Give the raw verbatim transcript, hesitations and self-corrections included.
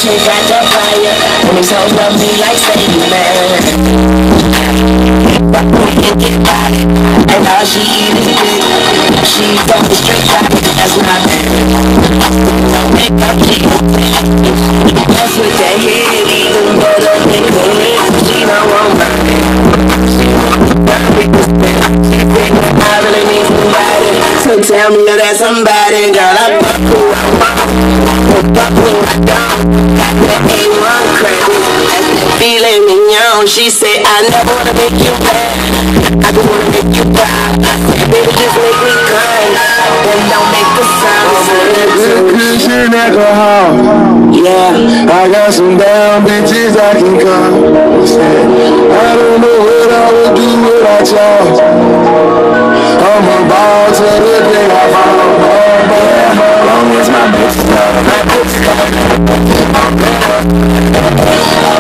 she got the fire. And these hoes love me like Sadie, man. And all she eat is dick. She from the straight back, that's not bad. Make up, she that's with that head, even better than good. She don't want my I really need somebody, so tell me you're that somebody, girl. I'm fuck who I want, fuck who I don't. Got that A one credit, that's that feeling mignon. She said, I never wanna make you mad, I just wanna make you proud. I said, baby, just make me cry, and don't make the sound. Good Christian alcohol. Yeah, I got some down bitches I can call. I don't know what I would do without y'all. I'm about to the day I fall. Long as my bitch love, my bitch love.